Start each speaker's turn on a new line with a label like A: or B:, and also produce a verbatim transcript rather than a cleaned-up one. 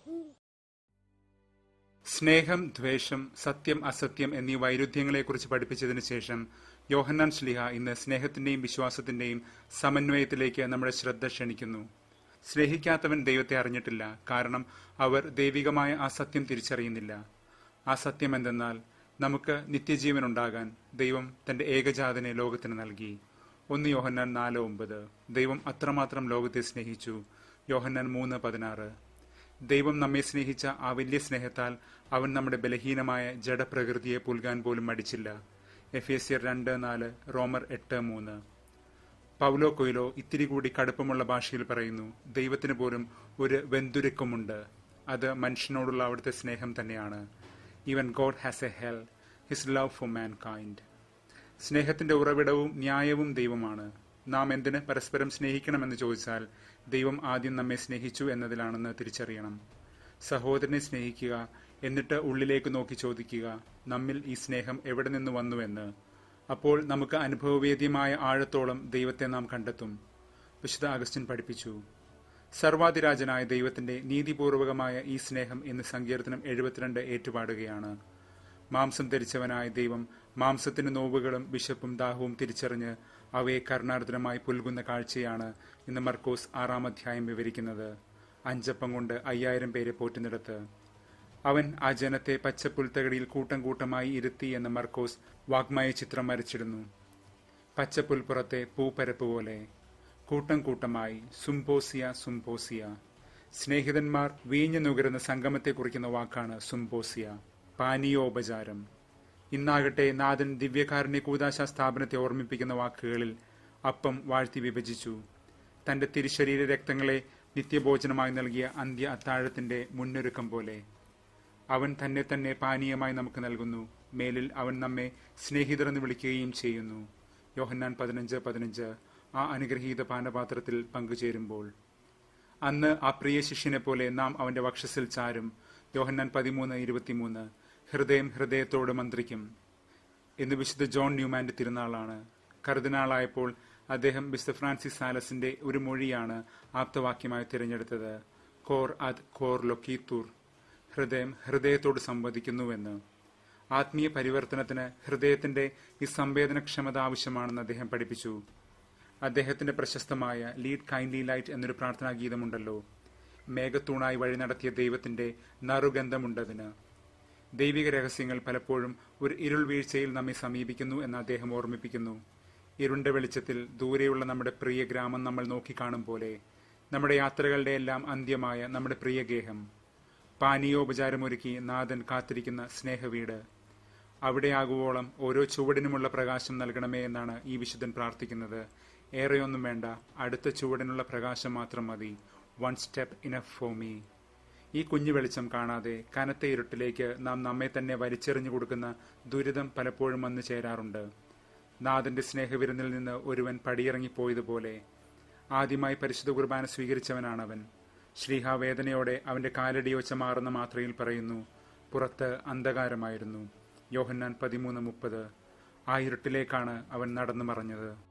A: സ്നേഹം, ദ്വേഷം, സത്യം, അസത്യം എന്നീ വൈരുദ്ധ്യങ്ങളെക്കുറിച്ച് പഠിപ്പിച്ചതിനു ശേഷം യോഹന്നാൻ ശ്ലീഹ ഇന്ന് സ്നേഹത്തിന്റെയും വിശ്വാസത്തിന്റെയും സമന്വയത്തിലേക്ക് നമ്മുടെ ശ്രദ്ധ ക്ഷണിക്കുന്നു. സ്നേഹിക്കാത്തവൻ ദൈവത്തെ അറിഞ്ഞിട്ടില്ല, കാരണം അവർ ദൈവികമായ ആ സത്യം തിരിച്ചറിയുന്നില്ല. ആ സത്യം എന്തെന്നാൽ നമുക്ക് നിത്യജീവൻ ഉണ്ടാകാൻ ദൈവം തന്റെ ഏകജാതനെ ലോകത്തിന് നൽകി. ഒന്ന് യോഹന്നാൻ നാല് ഒമ്പത്. ദൈവം അത്രമാത്രം ലോകത്തെ സ്നേഹിച്ചു. യോഹന്നാൻ മൂന്ന് പതിനാറ്. ദൈവം നമ്മെ സ്നേഹിച്ച ആ വലിയ സ്നേഹത്താൽ അവൻ നമ്മുടെ ബലഹീനമായ ജഡപ്രകൃതിയെ പുൽകാൻ പോലും മടിച്ചില്ല. എഫേസ്യർ രണ്ട് നാല്, റോമർ എട്ട് മൂന്ന്. പൗലോ കൊയ്ലോ ഇത്തിരി കൂടി കടുപ്പമുള്ള ഭാഷയിൽ പറയുന്നു, ദൈവത്തിന് പോലും ഒരു വെന്തുരുക്കമുണ്ട്. അത് മനുഷ്യനോടുള്ള അവിടുത്തെ സ്നേഹം തന്നെയാണ്. Even God has a hell, his love for mankind. സ്നേഹത്തിന്റെ ഉറവിടവും ന്യായവും ദൈവമാണ്. നാം എന്തിന് പരസ്പരം സ്നേഹിക്കണമെന്ന് ചോദിച്ചാൽ ദൈവം ആദ്യം നമ്മെ സ്നേഹിച്ചു എന്നതിലാണെന്ന് തിരിച്ചറിയണം. സഹോദരനെ സ്നേഹിക്കുക, എന്നിട്ട് ഉള്ളിലേക്ക് നോക്കി ചോദിക്കുക, നമ്മിൽ ഈ സ്നേഹം എവിടെ നിന്ന് വന്നുവെന്ന്. അപ്പോൾ നമുക്ക് അനുഭവവേദ്യമായ ആഴത്തോളം ദൈവത്തെ നാം കണ്ടെത്തും. വിശുദ്ധ അഗസ്റ്റിൻ പഠിപ്പിച്ചു. സർവാധിരാജനായ ദൈവത്തിന്റെ നീതിപൂർവകമായ ഈ സ്നേഹം ഇന്ന് സങ്കീർത്തനം എഴുപത്തിരണ്ട് ഏറ്റുപാടുകയാണ്. മാംസം ധരിച്ചവനായ ദൈവം മാംസത്തിന് നോവുകളും വിശപ്പും ദാഹവും തിരിച്ചറിഞ്ഞ് അവയെ കരുണാർദ്രമായി പുൽകുന്ന കാഴ്ചയാണ് ഇന്ന് മർക്കോസ് ആറാം അധ്യായം വിവരിക്കുന്നത്. അഞ്ചപ്പം കൊണ്ട് അയ്യായിരം പേരെ പോറ്റുന്നിടത്ത് അവൻ ആ ജനത്തെ പച്ചപ്പുൽത്തകടിയിൽ കൂട്ടം കൂട്ടമായി ഇരുത്തി എന്ന മർക്കോസ് വാഗ്മയ ചിത്രം വരച്ചിടുന്നു. പച്ചപ്പുൽപ്പുറത്തെ പൂപ്പരപ്പ് പോലെ കൂട്ടം കൂട്ടമായി, സുംപോസിയ സുംപോസിയ. സ്നേഹിതന്മാർ വീഞ്ഞു നുകരുന്ന സംഗമത്തെ കുറിക്കുന്ന വാക്കാണ് സുംപോസിയ, പാനീയോപചാരം. ഇന്നാകട്ടെ നാഥൻ ദിവ്യകാരുണ്യ കൂദാശ സ്ഥാപനത്തെ ഓർമ്മിപ്പിക്കുന്ന വാക്കുകളിൽ അപ്പം വാഴ്ത്തി വിഭജിച്ചു. തന്റെ തിരുശരീര രക്തങ്ങളെ നിത്യഭോജനമായി നൽകിയ അന്ത്യ അത്താഴത്തിന്റെ മുന്നൊരുക്കം പോലെ അവൻ തന്നെ തന്നെ പാനീയമായി നമുക്ക് നൽകുന്നു. മേലിൽ അവൻ നമ്മെ സ്നേഹിതരെന്ന് വിളിക്കുകയും ചെയ്യുന്നു. യോഹന്നാൻ പതിനഞ്ച് പതിനഞ്ച്. ആ അനുഗ്രഹീത പാനപാത്രത്തിൽ പങ്കുചേരുമ്പോൾ അന്ന് ആ പ്രിയ ശിഷ്യനെ പോലെ നാം അവന്റെ വക്ഷസിൽ ചാരും. യോഹന്നാൻ പതിമൂന്ന് ഇരുപത്തിമൂന്ന്. ഹൃദയം ഹൃദയത്തോട് മന്ത്രിക്കും. ഇന്ന് വിശുദ്ധ ജോൺ ന്യൂമാന്റെ തിരുനാളാണ്. കർദിനാളായപ്പോൾ അദ്ദേഹം വിശുദ്ധ ഫ്രാൻസിസ് സാലസിന്റെ ഒരു മൊഴിയാണ് ആപ്തവാക്യമായി തിരഞ്ഞെടുത്തത്. കോർ അദ് കോർ ലൊക്കീത്തൂർ. ഹൃദയം ഹൃദയത്തോട് സംവദിക്കുന്നുവെന്ന്. ആത്മീയ പരിവർത്തനത്തിന് ഹൃദയത്തിന്റെ ഈ സംവേദനക്ഷമത ആവശ്യമാണെന്ന് അദ്ദേഹം പഠിപ്പിച്ചു. അദ്ദേഹത്തിന്റെ പ്രശസ്തമായ ലീഡ് കൈൻഡ്ലി ലൈറ്റ് എന്നൊരു പ്രാർത്ഥനാ ഗീതമുണ്ടല്ലോ. മേഘത്തൂണായി വഴി നടത്തിയ ദൈവത്തിന്റെ നറുഗന്ധമുണ്ടതിന്. ദൈവിക രഹസ്യങ്ങൾ പലപ്പോഴും ഒരു ഇരുൾ വീഴ്ചയിൽ നമ്മെ സമീപിക്കുന്നു എന്ന് അദ്ദേഹം ഓർമ്മിപ്പിക്കുന്നു. ഇരുണ്ട വെളിച്ചത്തിൽ ദൂരെയുള്ള നമ്മുടെ പ്രിയ ഗ്രാമം നമ്മൾ നോക്കിക്കാണും പോലെ നമ്മുടെ യാത്രകളുടെ എല്ലാം അന്ത്യമായ നമ്മുടെ പ്രിയ ഗേഹം. പാനീയോപചാരമൊരുക്കി നാഥൻ കാത്തിരിക്കുന്ന സ്നേഹവീട്. അവിടെയാകുവോളം ഓരോ ചുവടിനുമുള്ള പ്രകാശം നൽകണമേ എന്നാണ് ഈ വിശുദ്ധൻ പ്രാർത്ഥിക്കുന്നത്. ഏറെയൊന്നും വേണ്ട, അടുത്ത ചുവടിനുള്ള പ്രകാശം മാത്രം മതി. One step enough for me. ഈ കുഞ്ഞു വെളിച്ചം കാണാതെ കനത്ത ഇരുട്ടിലേക്ക് നാം നമ്മെ തന്നെ വലിച്ചെറിഞ്ഞു കൊടുക്കുന്ന ദുരിതം പലപ്പോഴും വന്നു ചേരാറുണ്ട്. നാഥന്റെ സ്നേഹവിരുന്നിൽ നിന്ന് ഒരുവൻ പടിയിറങ്ങിപ്പോയതുപോലെ ആദ്യമായി പരിശുദ്ധ കുർബാന സ്വീകരിച്ചവനാണവൻ. ശ്ലീഹ വേദനയോടെ അവന്റെ കാലടിയൊച്ച മാറുന്ന മാത്രയിൽ പറയുന്നു, പുറത്ത് അന്ധകാരമായിരുന്നു. യോഹന്നാൻ പതിമൂന്ന് മുപ്പത്. ആ ഇരുട്ടിലേക്കാണ് അവൻ നടന്നു മറഞ്ഞത്.